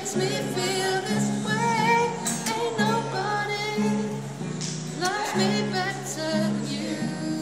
makes me feel this way. Ain't nobody loves me better than you.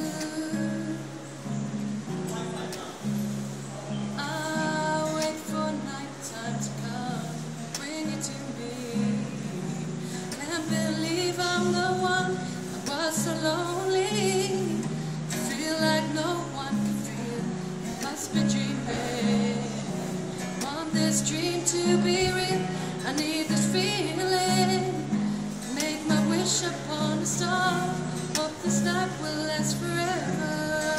I wait for nighttime to come, bring it to me. Can't believe I'm the one. I was so lonely. Feel like no one can feel. Must be dreaming. Want this dream to be real. I need this feeling. Make my wish upon a star. Hope this night will last forever.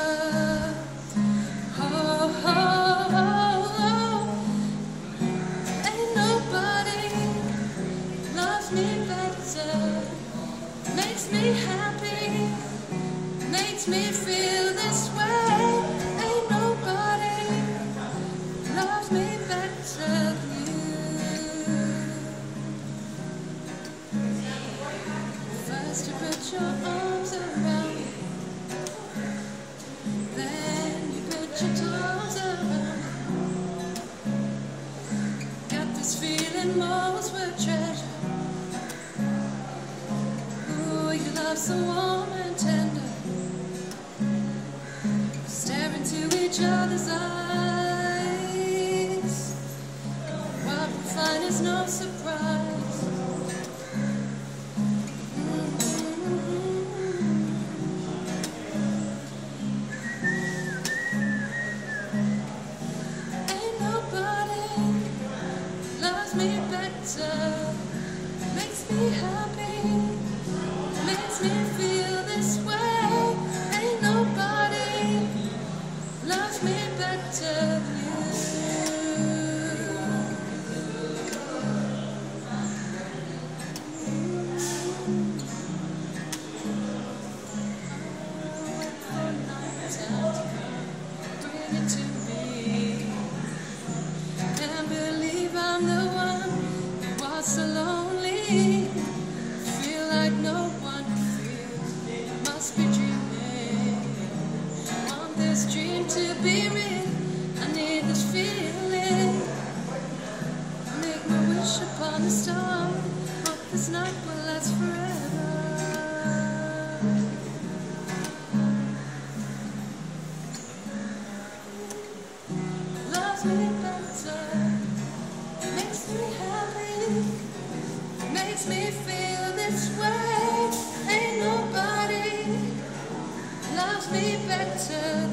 Oh, oh, oh, oh. Ain't nobody loves me better. Makes me happy. Makes me feel this way. Ain't nobody loves me better than you. First you put your arms around me, then you put your toes around me. Got this feeling most were treasure. Ooh, your love so warm and tender. Stare into each other's eyes. What we find is no surprise. Ain't nobody loves me better. Makes me happy. Makes me feel this way. Ain't nobody loves me better than you. For nighttime to come, bring it to me. Can't believe I'm the one who was so lonely. Feel like no one can feel. Must be dreaming. Want this dream to be real. I need this feeling. Make my wish upon a star. Hope this night will last forever. Loves me better. Makes me happy. Makes me feel this way. Ain't nobody loves me better.